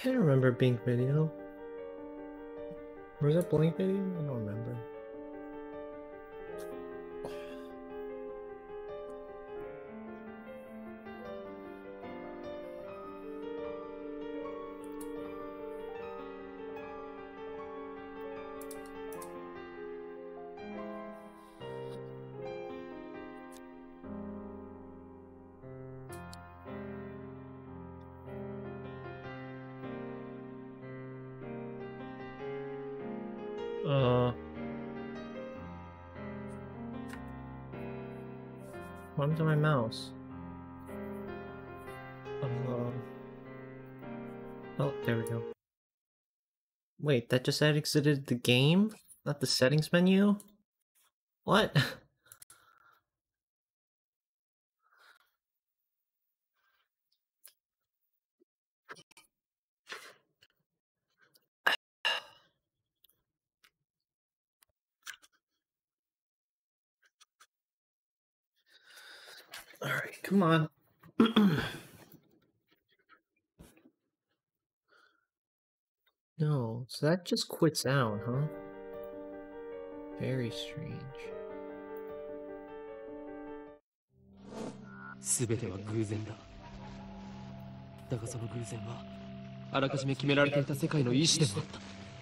I can't remember Blink Video. Was it Blink Video? I don't remember. What happened to my mouse? Oh, there we go. Wait, that just exited the game? Not the settings menu? What? Alright, come on. No, so that just quits out, huh? Very strange. 全ては偶然だ。だがその偶然はあらかじめ決められていた世界の意志でもあった。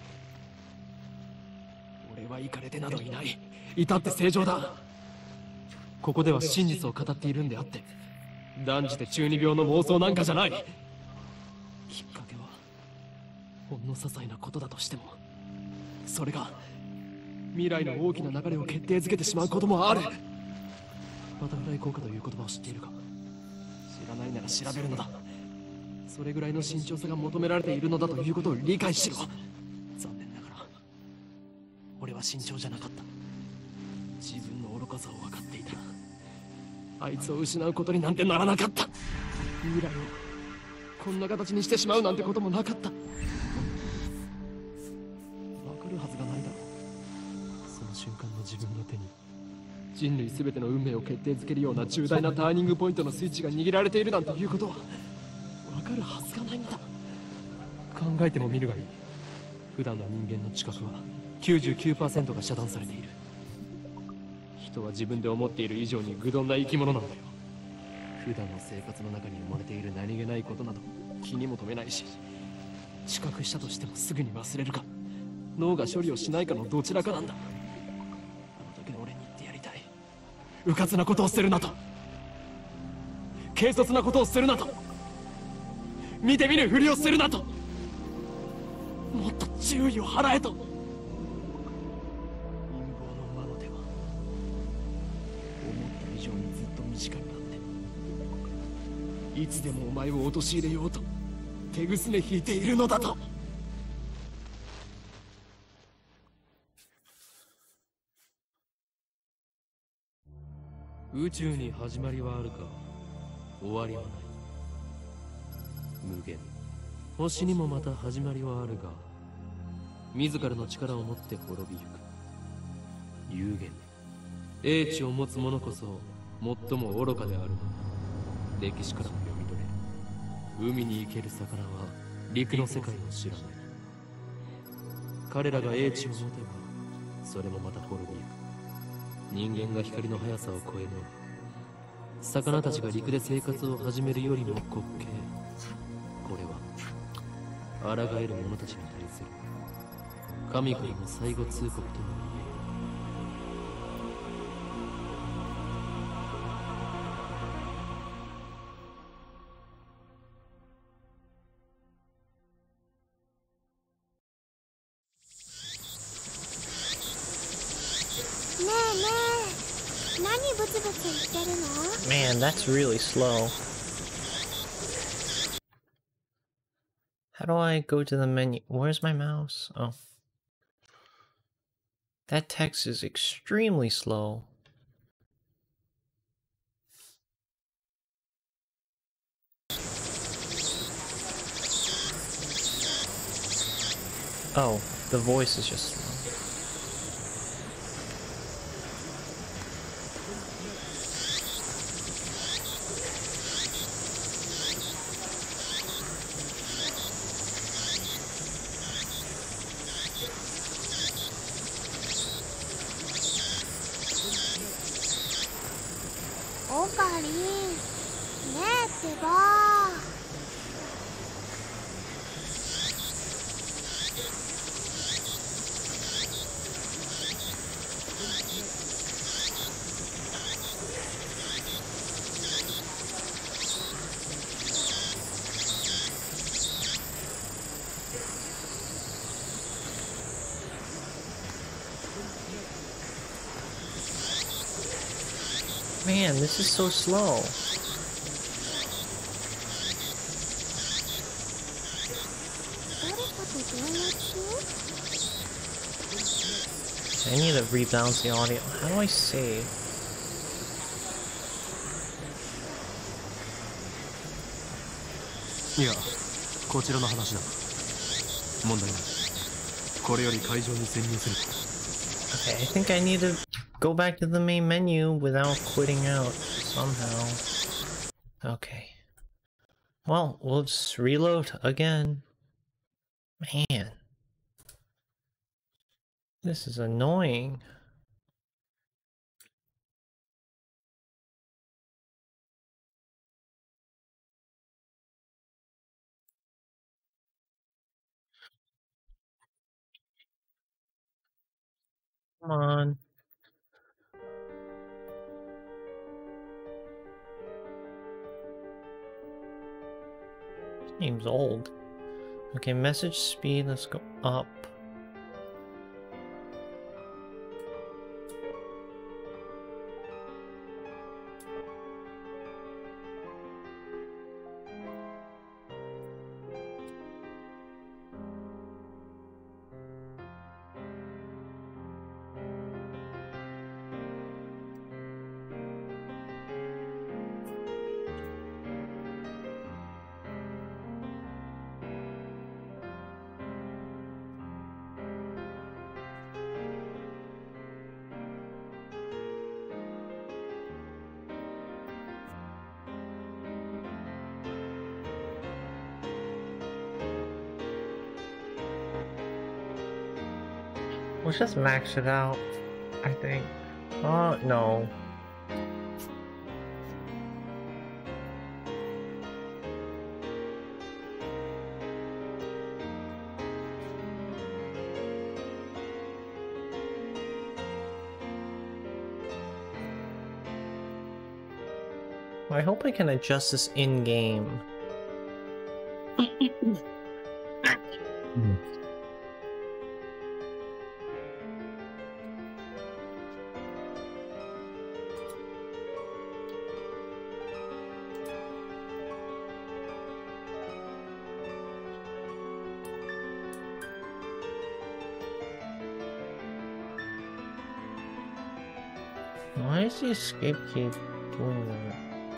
俺はイカれてなどいない。至って正常だ。ここでは真実を語っているんであって、断じて中二病の妄想なんかじゃない。きっかけはほんの些細なことだとしても、それが未来の大きな流れを決定づけてしまうこともある。バタフライ効果という言葉を知っているか？知らないなら調べるのだ。それぐらいの慎重さが求められているのだということを理解しろ。残念ながら俺は慎重じゃなかった。自分の愚かさを分かっていたらあいつを失うことになんてならなかった。未来をこんな形にしてしまうなんてこともなかった。分かるはずがないだろう。その瞬間の自分の手に人類全ての運命を決定づけるような重大なターニングポイントのスイッチが握られているなんていうことは分かるはずがないんだ。考えてもみるがいい。普段の人間の知覚は 99% が遮断されている。人は自分で思っている以上に愚鈍な生き物なんだよ。普段の生活の中に生まれている何気ないことなど気にも留めないし、知覚したとしてもすぐに忘れるか脳が処理をしないかのどちらかなんだ。あの時の俺に言ってやりたい。迂闊なことをするなと、軽率なことをするなと、見て見ぬふりをするなと、もっと注意を払えと。陰謀の魔の手は思った以上にずっと身近にあって、いつでもお前を陥れようと手ぐすね引いているのだと。宇宙に始まりはあるか、終わりはない。無限。星にもまた始まりはあるが、自らの力を持って滅びゆく。有限。英知を持つ者こそ最も愚かである。歴史からも読み取れる。海に生ける魚は陸の世界を知らない。彼らが英知を持てば、それもまた滅びゆく。人間が光の速さを超えるのは、魚たちが陸で生活を始めるよりも滑稽。これは抗える者たちに対する神からの最後通告ともねえねえ、何ブツブツ言ってるの？ Man, that's really slow. How do I go to the menu? Where's my mouse? Oh. That text is extremely slow. Oh, the voice is just slow. かりねえってば。 Man, this is so slow. I need to rebalance the audio. How do I save? いや、こちらの話だ。問題ない。これより会場に潜入する。 Okay, I think I need to go back to the main menu without quitting out somehow. Okay. Well, we'll just reload again. Man. This is annoying. Come on. This game's old. Okay, message speed, let's go up. Let's just max it out, I think. No. I hope I can adjust this in-game. Why is the escape key doing that?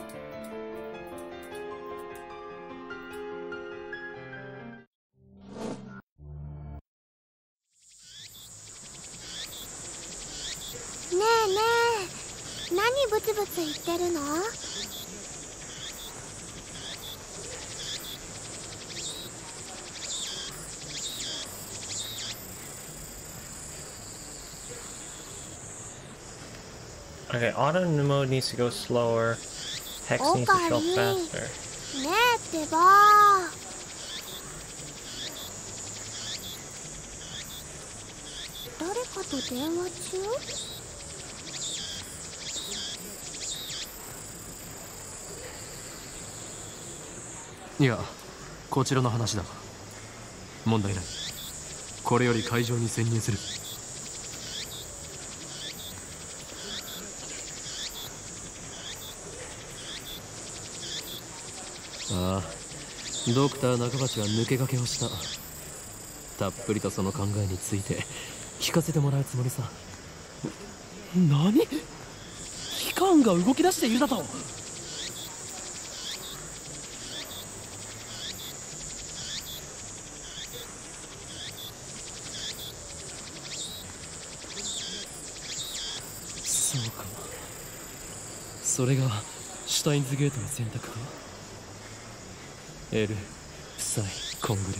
Hey, 何ブツブツ言ってるの？ Okay, auto mode needs to go slower. Hex needs to show faster. ねえってば。誰かと電話中？ いや、こちらの話だ。問題ない。これより会場に潜入する。ああ、ドクター中鉢は抜け駆けをした。たっぷりとその考えについて聞かせてもらうつもりさ。何？機関が動き出しているだと？そうか。それがシュタインズゲートの選択か。エル、サイ、コングル。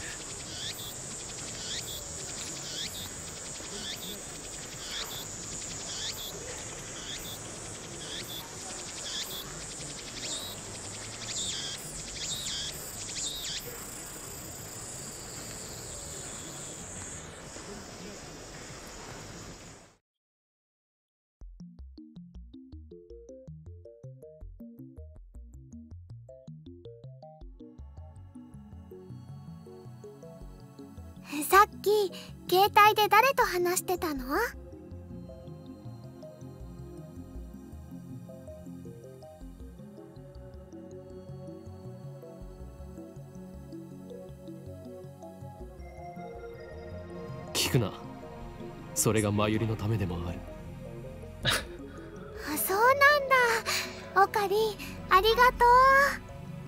さっき携帯で誰と話してたの？ 聞くな。それが真由里のためでもある。 そうなんだ。オカリン、ありがとう。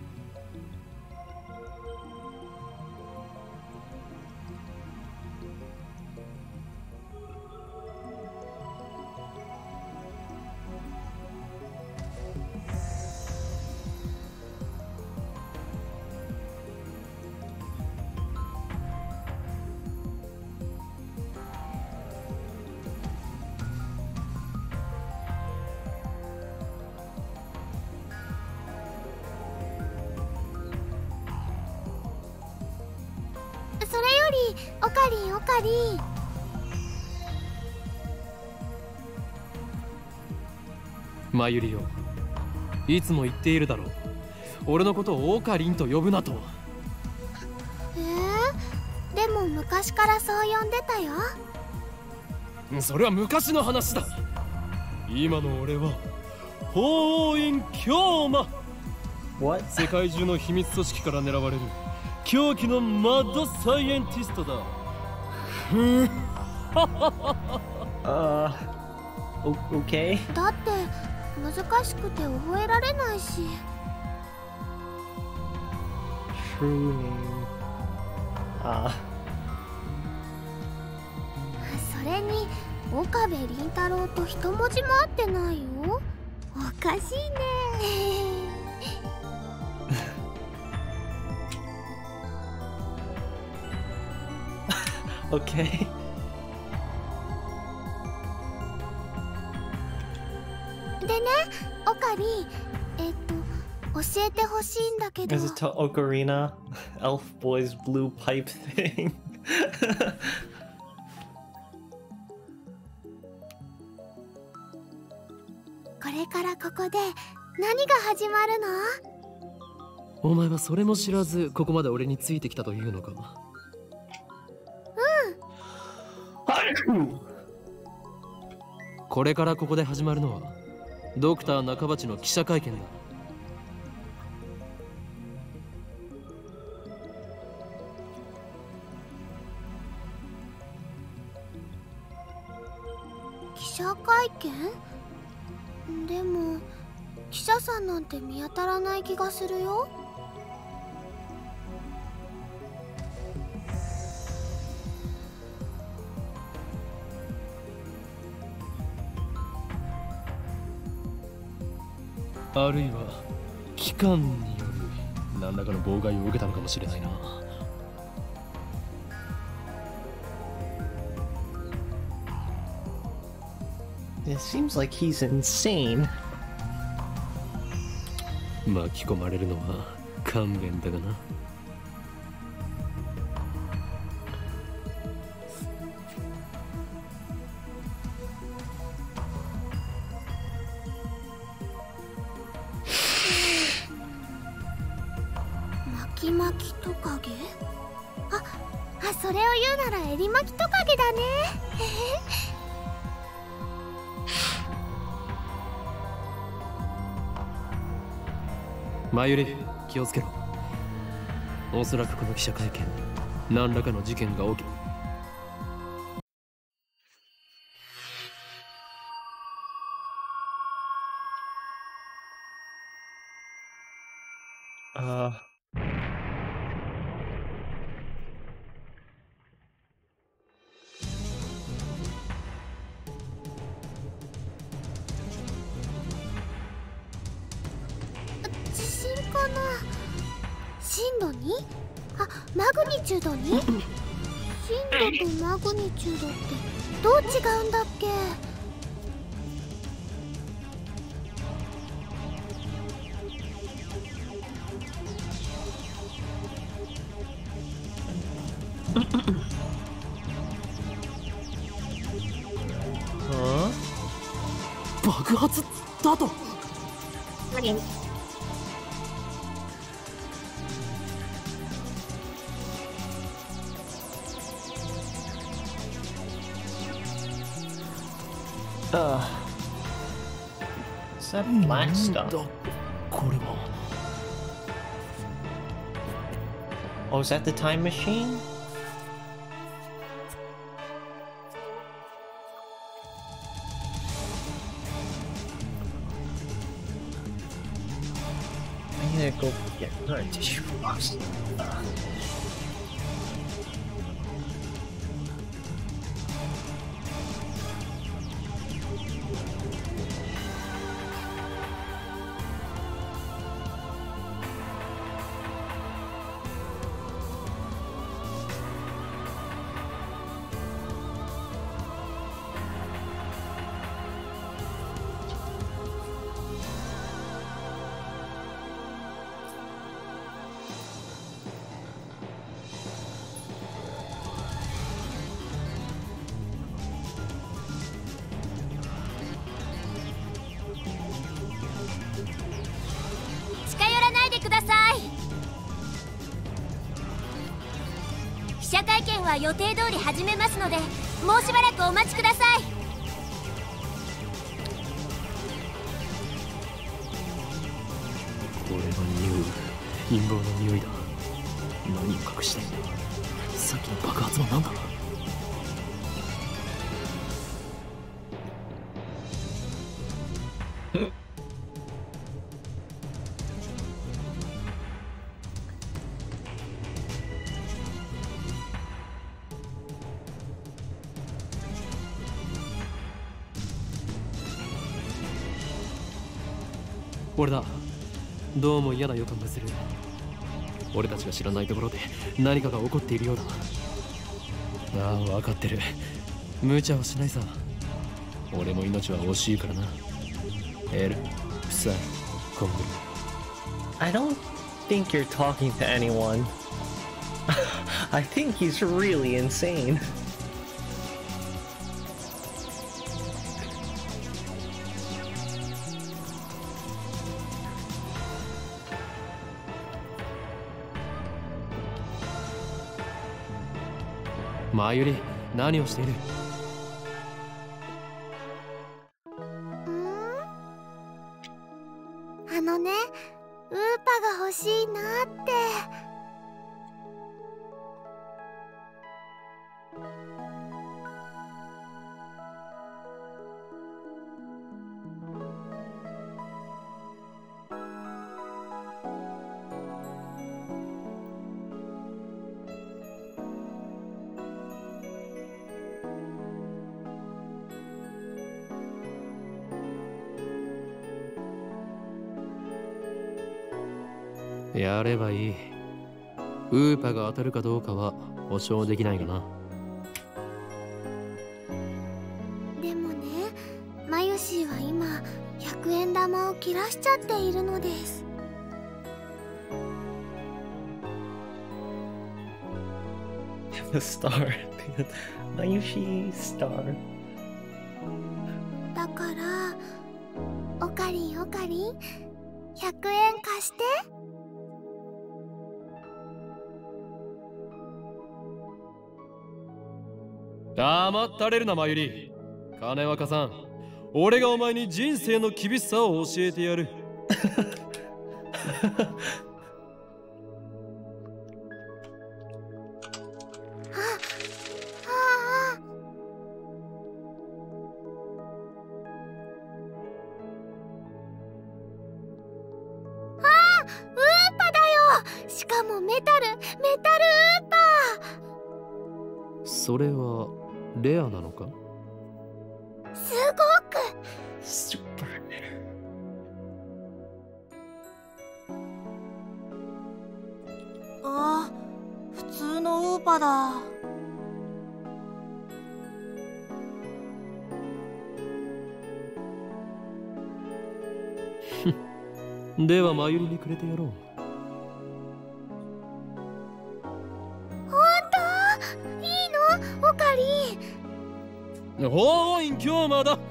それよりオカリン、オカリン。 真由里よ、いつも言っているだろう。俺のことをオカリンと呼ぶなと。 でも昔からそう呼んでたよ。 それは昔の話だ。今の俺は法王院京馬。 What? 世界中の秘密組織から狙われる狂気のマッドサイエンティストだ。 Okay. だって難しくて覚えられないし。 True name. それに岡部倫太郎と一文字も合ってないよ。おかしいね。 Okay. でね、オカリン、教えてほしいんだけど。 Is it to Ocarina? Elf Boy's blue pipe thing. これからここで何が始まるの？ お前はそれも知らずここまで俺についてきたというのか。これからここで始まるのはドクター中鉢の記者会見だ。 記者会見？でも記者さんなんて見当たらない気がするよ。 あるいは機関による何らかの妨害を受けたのかもしれないな。 It seems like he's insane. 巻き込まれるのは勘弁だがな。 巻き巻きトカゲ？それを言うならエリマキトカゲだね。 真由里、気をつけろ。おそらくこの記者会見、何らかの事件が起き。 地震かな？震度 2？ マグニチュード 2？ 震度とマグニチュードってどう違うんだっけ？ 爆発だと？ What's that black stuff? これは。 Oh, is that the time machine? I need to go get another tissue box. 記者会見は予定通り始めますので、もうしばらくお待ちください。 これは陰謀の匂いだ。何を隠したいんだ。さっきの爆発は何だ。俺だ。どうも嫌な予感がする。俺たちが知らないところで何かが起こっているようだ。ああ、分かってる。無茶はしないさ。俺も命は惜しいからな。エル、サイ、コングル。 I don't think you're talking to anyone. I think he's really insane. マユリ、何をしている？ あのね、ウーパが欲しいなって。 やればいい。ウーパが当たるかどうかは保証できないがな。 でもね、マユシーは今100円玉を切らしちゃっているのです。 The star. Mayushi star. だからオカリン100円貸して。 黙ったれるな、マユリ。金若さん、俺がお前に人生の厳しさを教えてやる。 しかもメタルウーパー。 それはレアなのか？ すごく Super rare. あ、普通のウーパだ。 ではマユリにくれてやろう。 オカリン。 ほーい、今日まだ。 あ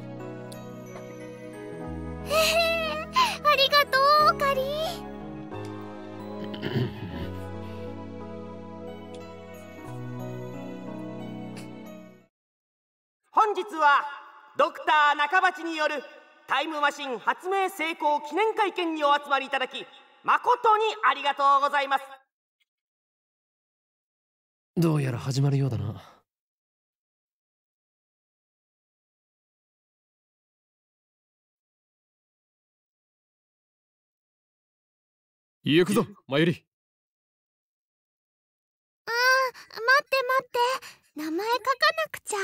りがとう、オカリン。 本日はドクター中鉢によるタイムマシン発明成功記念会見にお集まりいただき誠にありがとうございます。 どうやら始まるようだな。行くぞ、マユリ。 待って待って、名前書かなくちゃ。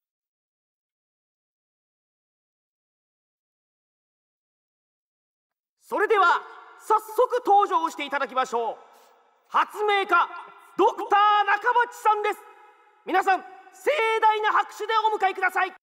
それでは早速登場していただきましょう。発明家ドクター中鉢さんです。皆さん盛大な拍手でお迎えください。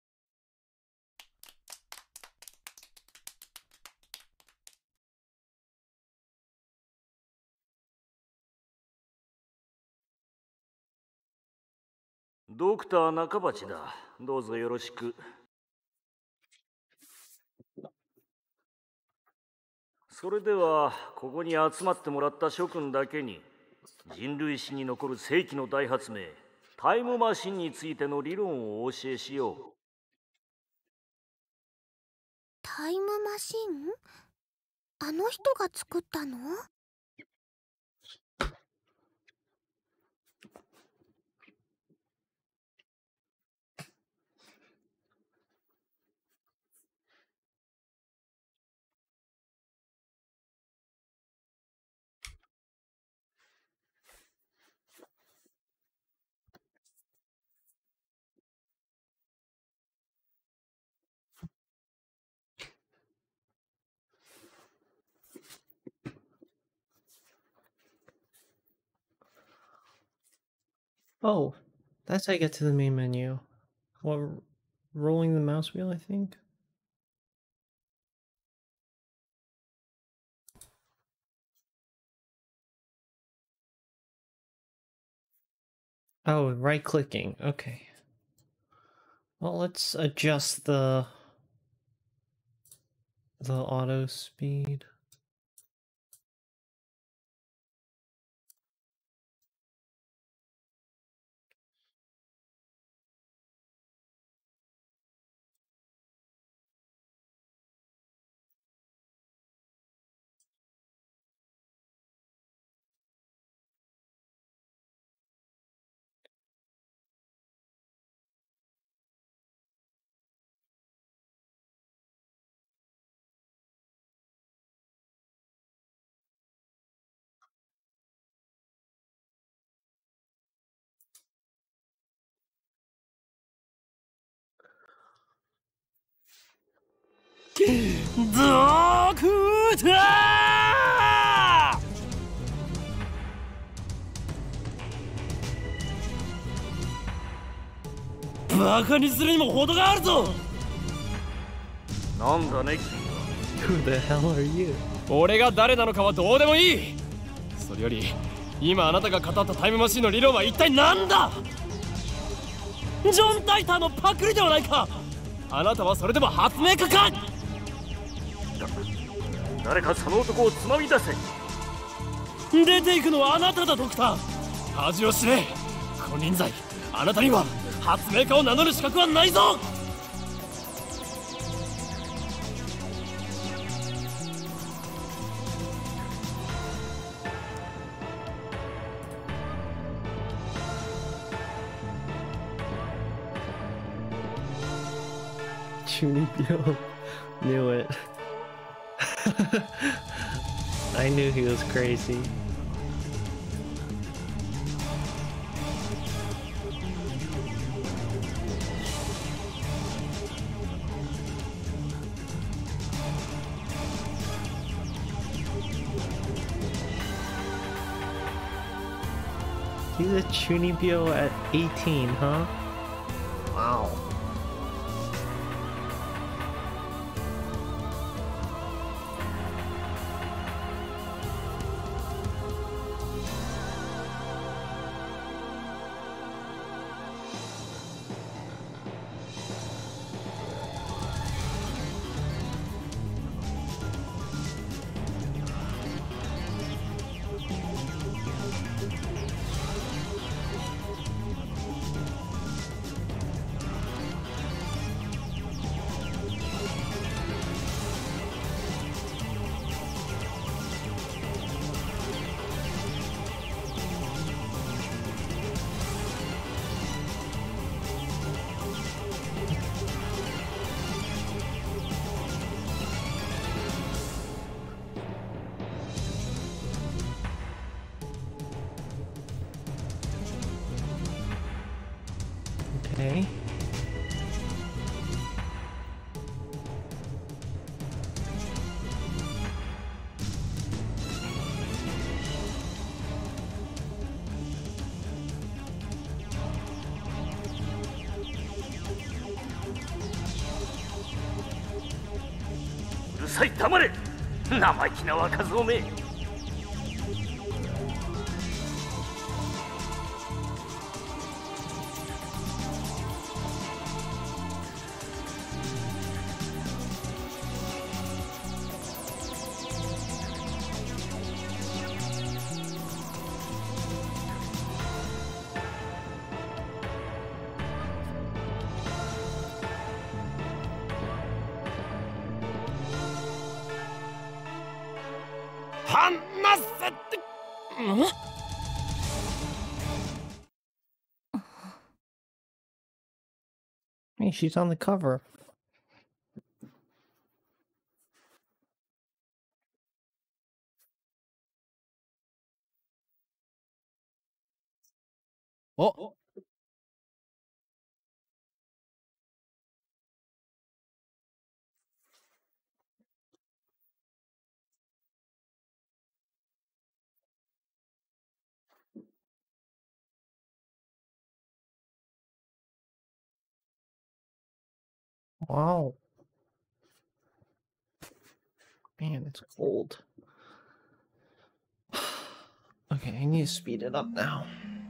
ドクター中鉢だ。どうぞよろしく。それではここに集まってもらった諸君だけに人類史に残る世紀の大発明タイムマシンについての理論をお教えしよう。 タイムマシン？あの人が作ったの？ Oh, that's how I get to the main menu. Well, rolling the mouse wheel, I think. Oh, right clicking. Okay. Well, let's adjust the auto speed. ドクター！バカにするにも程があるぞ。 なんだね。 Who the hell are you? 俺が誰なのかはどうでもいい。それより今あなたが語ったタイムマシンの理論は一体何だ？ジョン・タイターのパクリではないか。あなたはそれでも発明家か？ 誰かその男をつまみ出せ。 出ていくのはあなただ、ドクター。恥を知れ。金輪際、あなたには発明家を名乗る資格はないぞ。 Junipyo knew it. I knew he was crazy. He's a Chunibyo at 18, huh? Wow. Okay. うるさい、黙れ。生意気な若造め。 離せって。 Hey, she's on the cover. Oh. Wow. Man, it's cold. Okay, I need to speed it up now.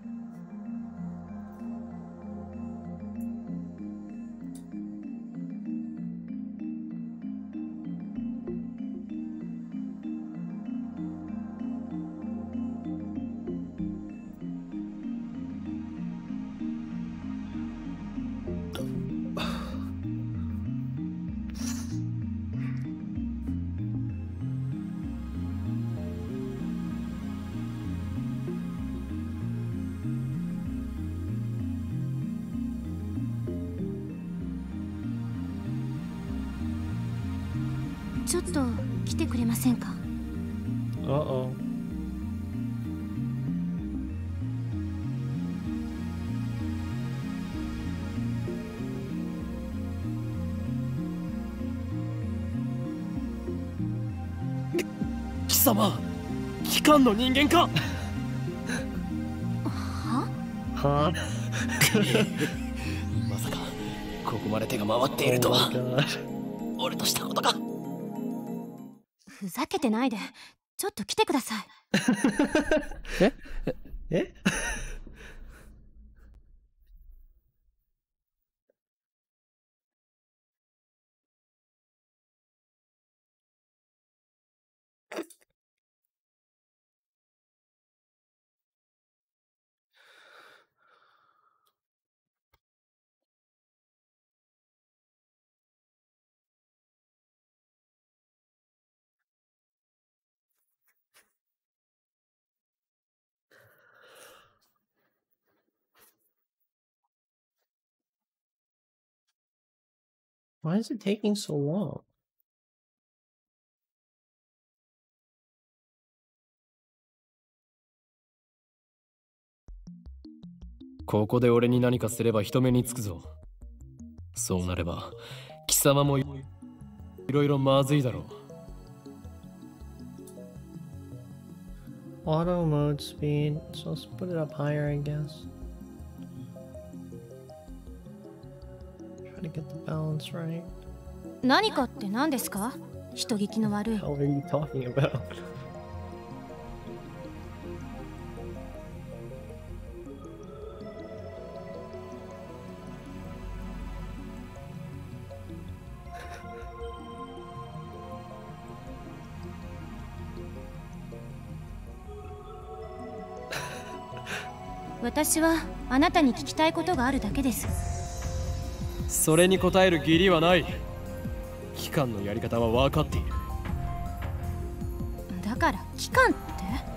Uh-oh. Kisama, 機関の人間か。 Huh? まさかここまで手が回っているとは。俺としたことか。 ふざけてないで、ちょっと来てください。 えWhy is it taking so long? ここで俺に何かすれば人目につくぞ。そうなれば貴様もいろいろまずいだろう。 Auto mode speed, so let's put it up higher, I guess. Try to get the balance right. 何かって何ですか？人聞きの悪い。 What are you talking about? 「私はあなたに聞きたいことがあるだけです。 それに答える義理はない。機関のやり方は分かっている。 だから機関って？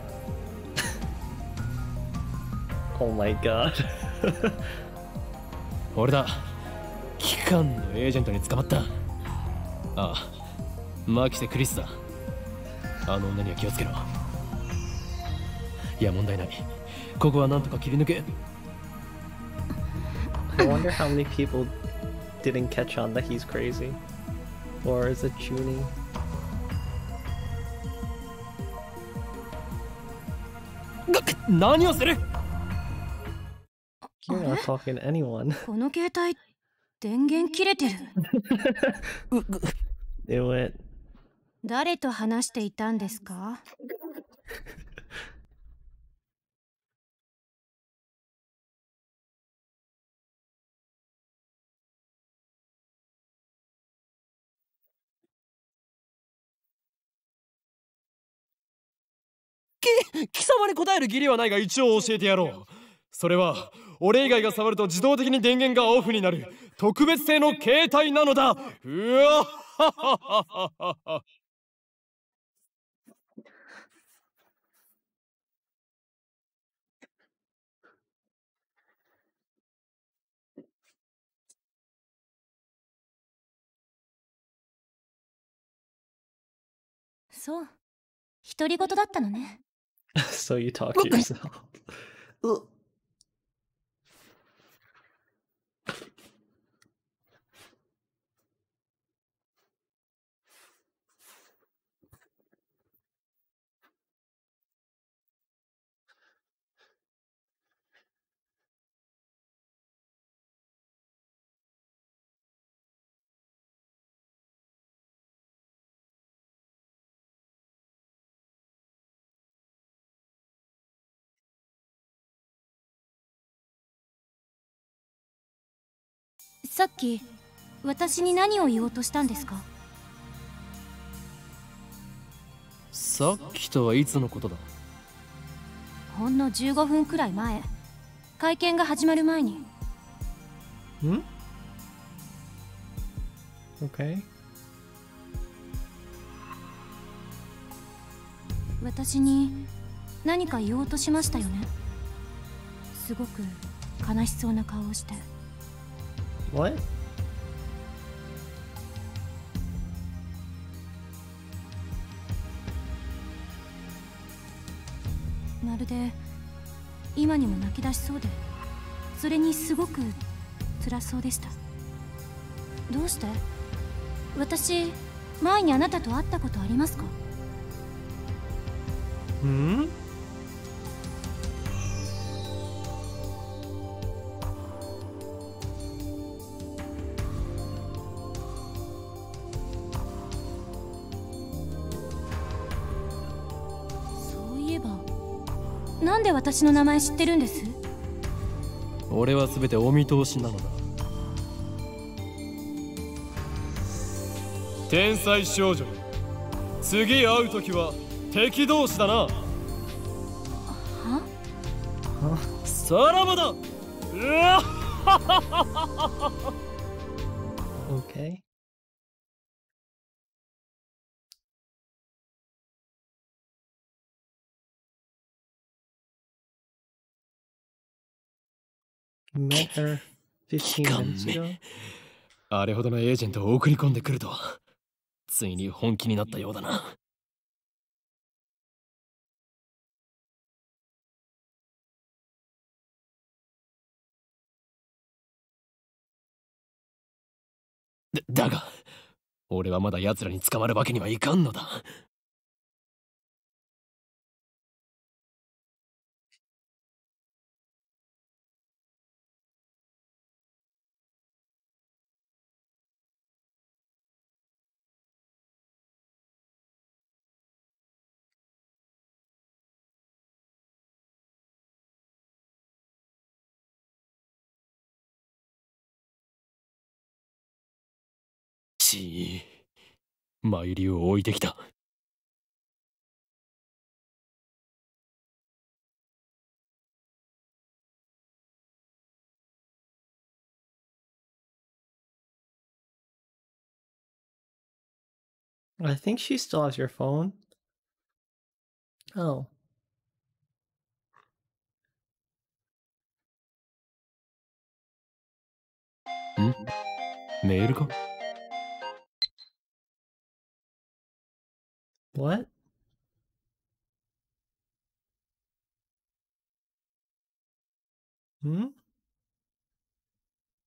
Oh my god. 俺だ。機関のエージェントに捕まった。ああ、マキセ・クリスだ。あの女には気をつけろ。いや問題ない。ここはなんとか切り抜け。 I wonder how many people didn't catch on that he's crazy. Or is it Junie? You're not talking to anyone. この携帯電源切れてる。 Do it. 誰と話していたんですか？ 貴様に答える義理はないが一応教えてやろう。それは俺以外が触ると自動的に電源がオフになる特別製の携帯なのだ。うわははははは。 そう。独り言だったのね。 So you talk to yourself. Ugh. さっき私に何を言おうとしたんですか？ さっきとはいつのことだ？ ほんの15分くらい前、会見が始まる前に。 Hmm? Okay. 私に何か言おうとしましたよね。すごく悲しそうな顔をして。 What? まるで今にも泣き出しそうで、それにすごく辛そうでした。どうして？私、前にあなたと会ったことありますか？ Hmm? そういえば、なんで私の名前知ってるんです？ 俺は全てお見通しなのだ。天才少女、次会う時は敵同士だな。 は？ さらばだ。うわ Okay. Met her 15 minutes ago. あれほどのエージェントを送り込んでくるとは、ついに本気になったようだな。だが、俺はまだ奴らに捕まるわけにはいかんのだ。ちぃ、参りを置いてきた。 I think she still has your phone. Oh. メールか？ What? Hmm?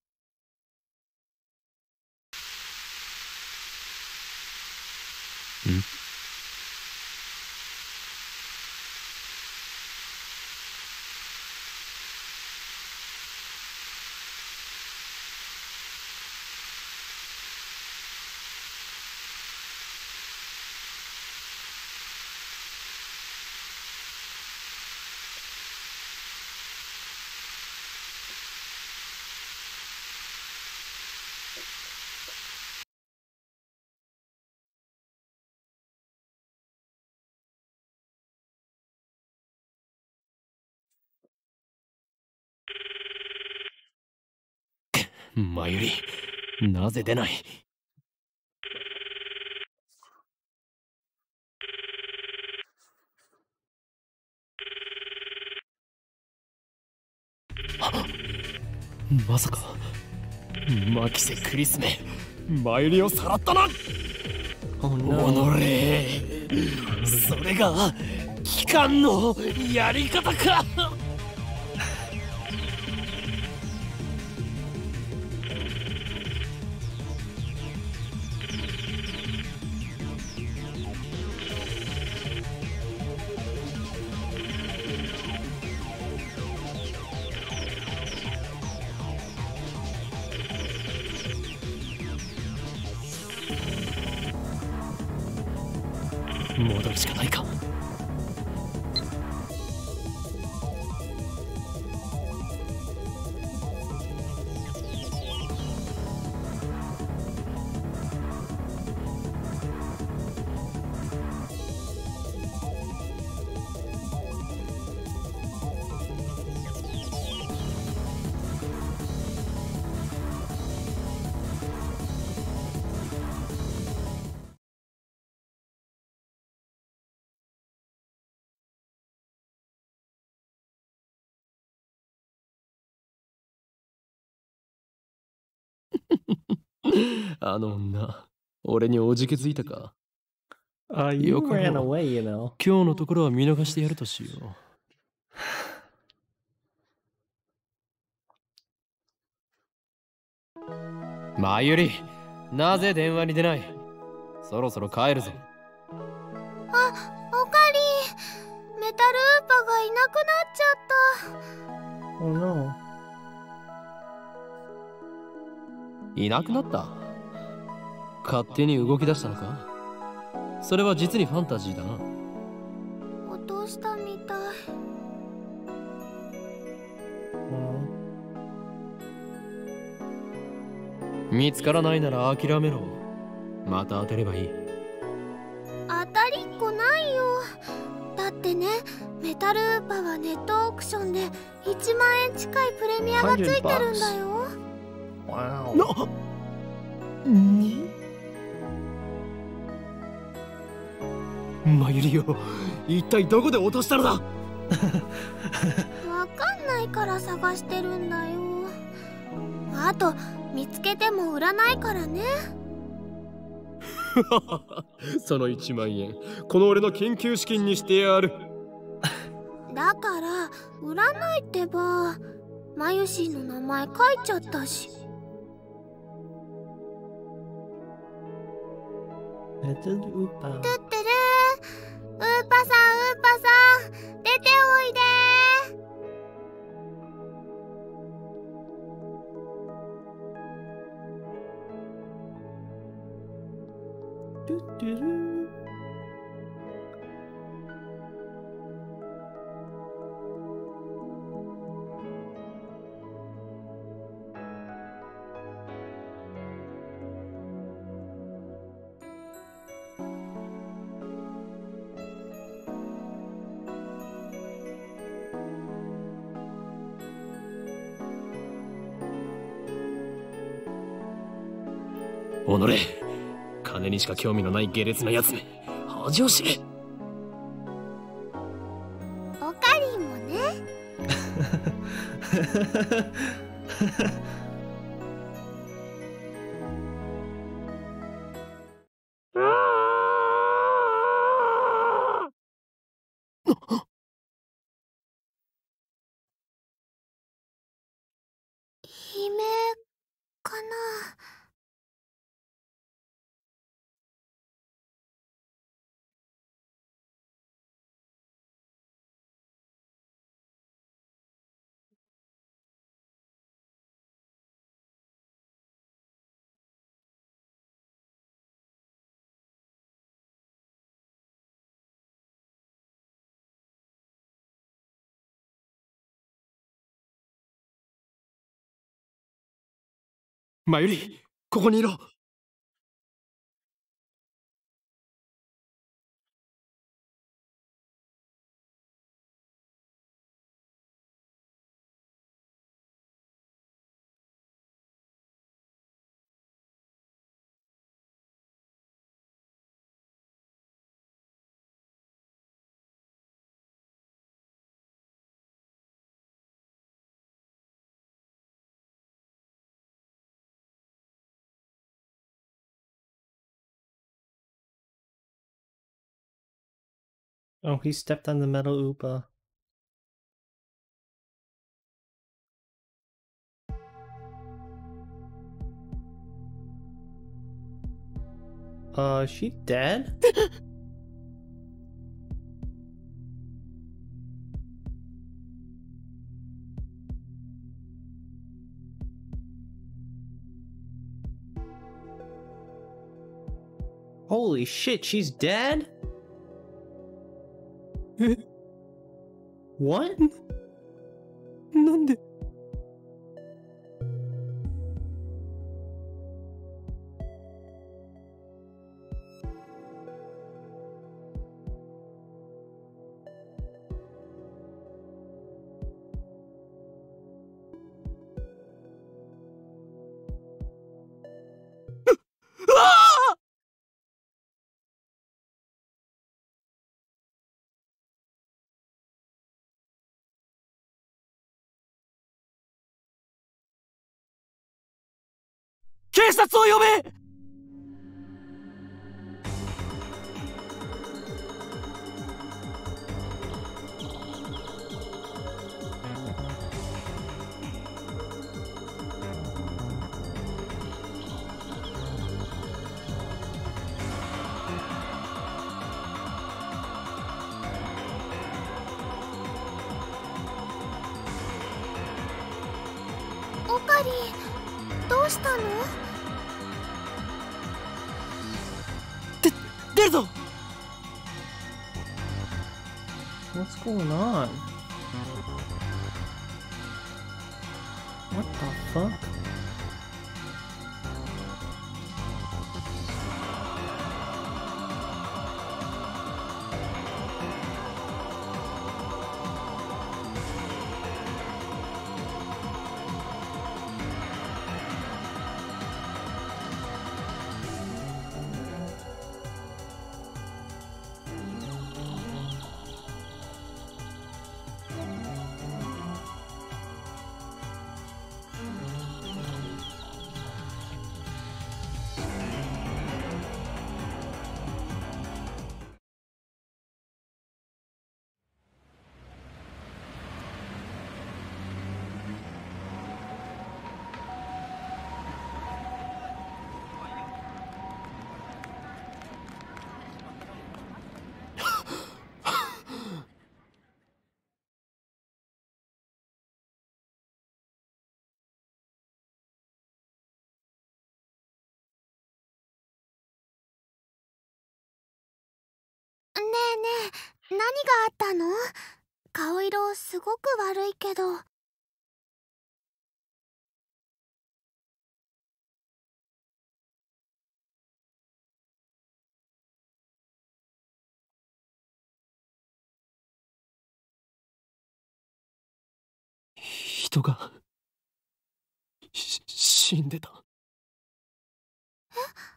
マユリ、なぜ出ない？まさかマキセ・クリスメ、マユリをさらったな。 Oh お no. のれ、それが機関のやり方か。戻るしかないか。あの女、俺におじけづいたか。 You よかろう。 ran away, you know. 今日のところは見逃してやるとしよう。マユリ、なぜ電話に出ない？そろそろ帰るぞ。 あ、おかり。メタルウーパがいなくなっちゃった。 Oh no. いなくなった？勝手に動き出したのか？それは実にファンタジーだな。 落としたみたい。 見つからないなら諦めろ。また当てればいい。 当たりっこないよ。だってね、メタルウーパはネットオークションで1万円近いプレミアがついてるんだよ。 Wow. マユリよ、一体どこで落としたのだ？ わかんないから探してるんだよ。あと見つけても売らないからね。 その1万円、この俺の研究資金にしてやる。 だから売らないってば。マユシーの名前書いちゃったし。 Metal Upa. トゥッテルー、ウーパさん出ておいで。 おのれ、金にしか興味のない下劣なやつめ、恥を知れ。 おかりんもね。悲鳴かな。 マユリ、ここにいろ。 Oh, he stepped on the metal Oopa. Is she dead? Holy shit, she's dead? What? なんで。警察を呼べ。 オカリン、どうしたの？ 出るぞ。 What's going on? What the fuck? 何があったの？顔色すごく悪いけど。 人が死んでた。 え？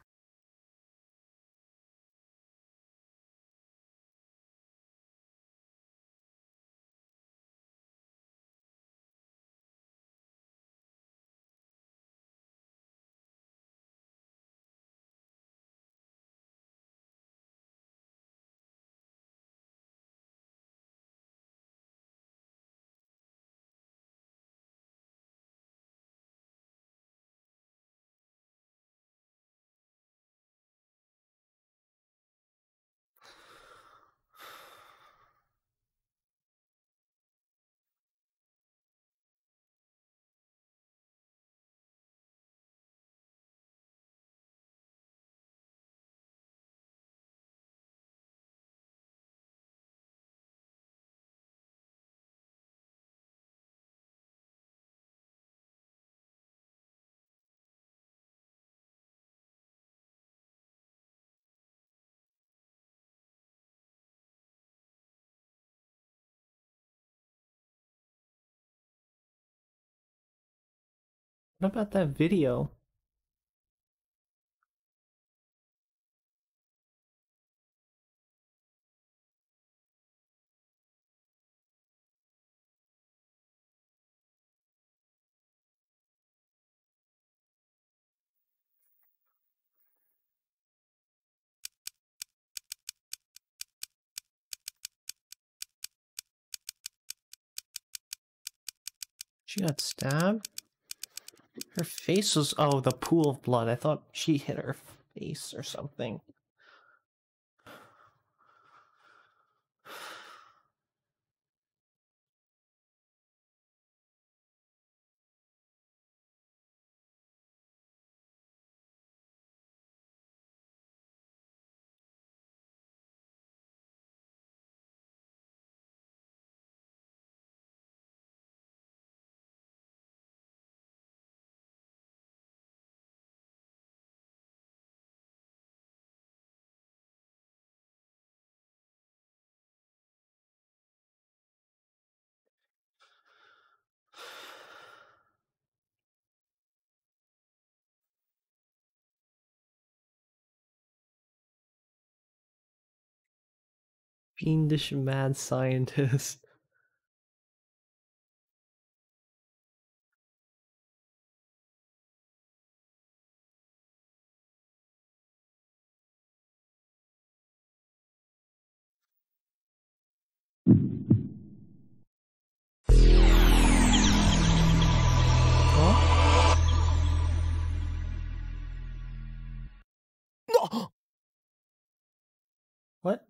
What about that video? She got stabbed? Her face was... Oh, the pool of blood. I thought she hit her face or something. Fiendish mad scientist. What?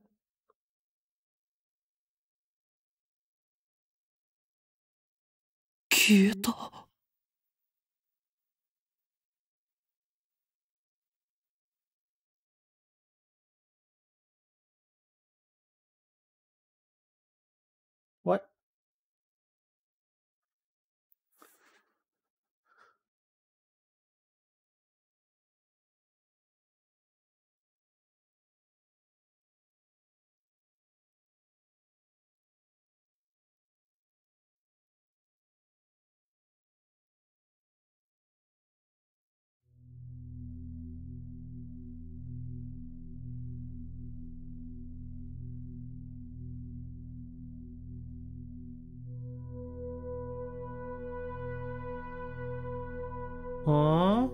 What? Huh?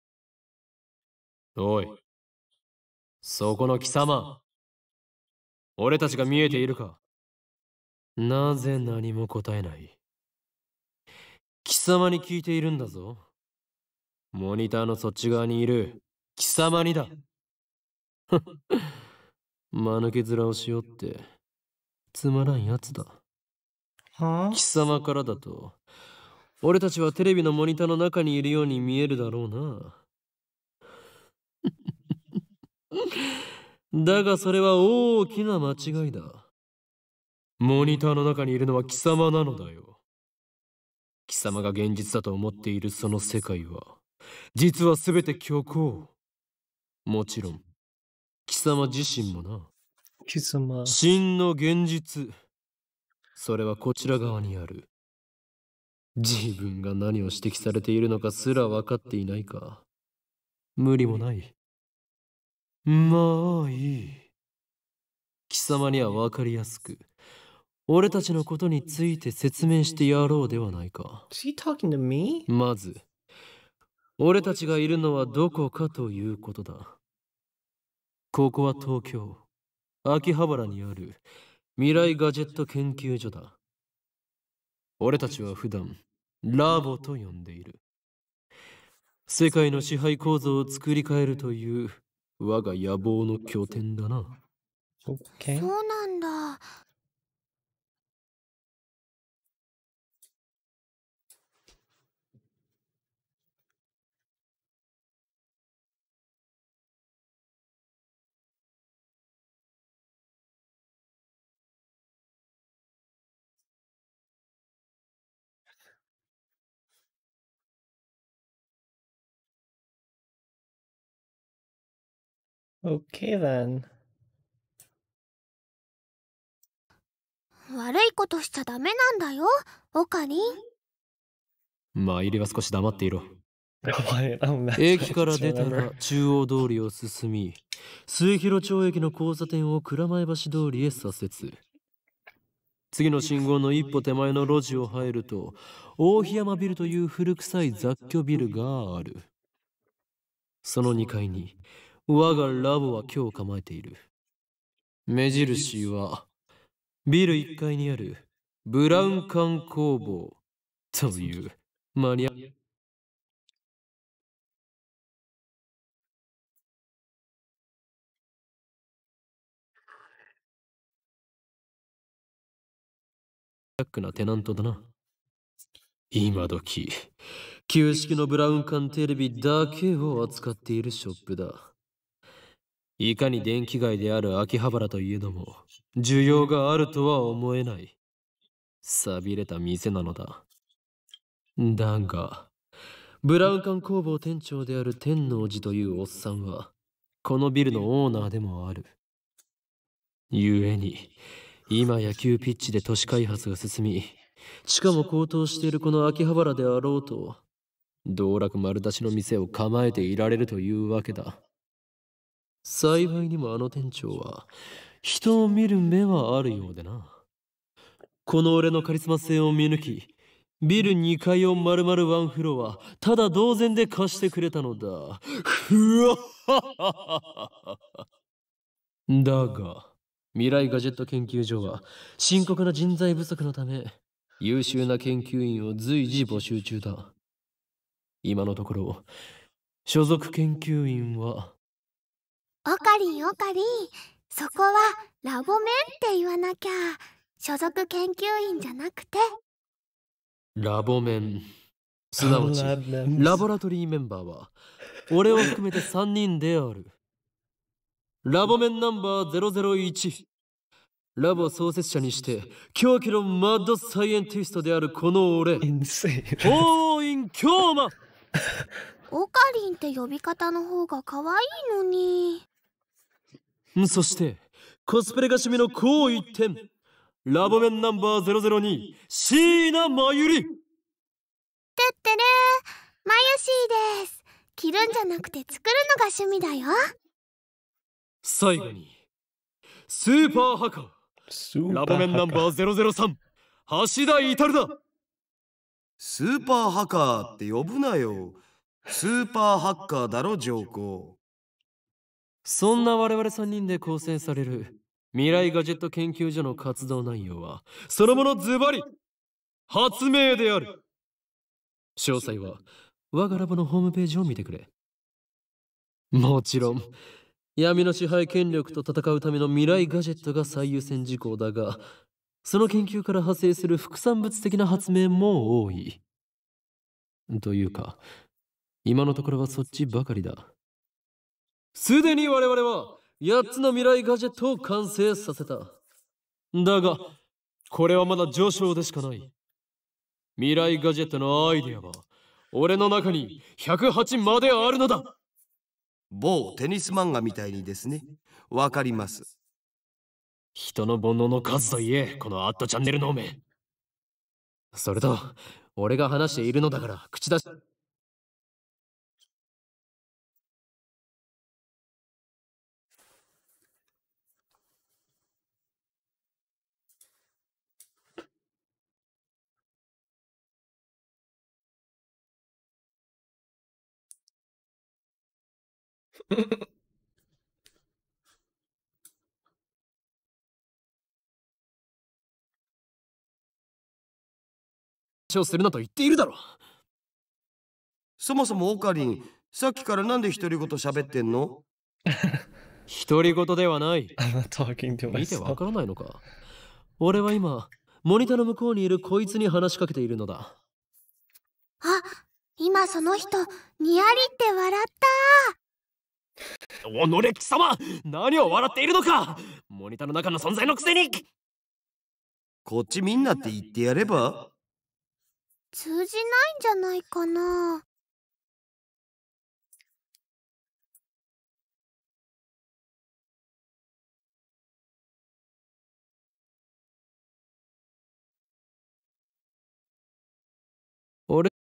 おい、そこの貴様。 俺たちが見えているか？なぜ何も答えない？貴様に聞いているんだぞ。モニターのそっち側にいる貴様にだ。間抜け面をしよってつまらんやつだ。 Huh? 貴様からだと俺たちはテレビのモニターの中にいるように見えるだろうな。だがそれは大きな間違いだ。モニターの中にいるのは貴様なのだよ。貴様が現実だと思っているその世界は実は全て虚構。もちろん貴様自身もな。 Kisama. 真の現実、それはこちら側にある。自分が何を指摘されているのかすら分かっていないか。無理もない。まあいい。貴様には分かりやすく俺たちのことについて説明してやろうではないか。 Is he talking to me? まず俺たちがいるのはどこかということだ。ここは東京秋葉原にある未来ガジェット研究所だ。俺たちは普段ラボと呼んでいる。世界の支配構造を作り変えるという我が野望の拠点だな。 Okay. そうなんだ。 Okay then. 悪いことしちゃダメなんだよ、オカリン。 まあ入りは少し黙っていろ。 What? Oh, that's 駅から nice. 出た Remember. ら中央通りを進み末広町駅の交差点を蔵前橋通りへ左折。次の信号の一歩手前の路地を入ると大檜山ビルという古臭い雑居ビルがある。その2階に我がラボは今日構えている。目印はビル1階にあるブラウン管工房というマニアックなテナントだな。今時旧式のブラウン管テレビだけを扱っているショップだ。いかに電気街である秋葉原といえども需要があるとは思えない。寂れた店なのだ。だがブラウン管工房店長である天王寺というおっさんはこのビルのオーナーでもある。ゆえに今や急ピッチで都市開発が進みしかも高騰しているこの秋葉原であろうと道楽丸出しの店を構えていられるというわけだ。幸いにもあの店長は人を見る目はあるようでな。この俺のカリスマ性を見抜きビル2階を丸々ワンフロアただ同然で貸してくれたのだ。ふわっはっはっは。だが未来ガジェット研究所は深刻な人材不足のため優秀な研究員を随時募集中だ。今のところ所属研究員はオカリン、オカリン、そこはラボメンって言わなきゃ。所属研究員じゃなくてラボメン、すなわち Lab ラ names. ボラトリーメンバーは俺を含めて3人である。ラボメンナンバー001、ラボ創設者にして狂気のマッドサイエンティストであるこの俺 Insane. 大院京馬。 オカリンって呼び方の方が可愛いのに。 そしてコスプレが趣味の高一点ラボメンナンバー002椎名真由里。 てってれー、マユシーです。着るんじゃなくて作るのが趣味だよ。 最後にスーパーハカー Super ラボメンナンバー003橋田至だ。 スーパーハカーって呼ぶなよ。スーパーハッカーだろ、ジョーコ。 そんな我々3人で構成される未来ガジェット研究所の活動内容はそのものズバリ発明である。詳細は我がラボのホームページを見てくれ。もちろん闇の支配権力と戦うための未来ガジェットが最優先事項だが、その研究から派生する副産物的な発明も多い。というか、今のところはそっちばかりだ。すでに我々は8つの未来ガジェットを完成させた。だが、これはまだ序章でしかない。未来ガジェットのアイデアは、俺の中に108まであるのだ。 某テニス漫画みたいにですね。わかります。 人の煩悩の数といえ、このアットチャンネルのめ。それと、俺が話しているのだから口出し。をするなと言っているだろう。 そもそもオカリン、さっきからなんで独り言喋ってんの？ 独り言ではない。 I'm not talking to 見てわ myself. からないのか。俺は今、モニターの向こうにいるこいつに話しかけているのだ。 あ、今その人にやりって笑った。 おのれ貴様、何を笑っているのか。モニターの中の存在のくせに。 こっちみんなって言ってやれば？ 通じないんじゃないかな。 俺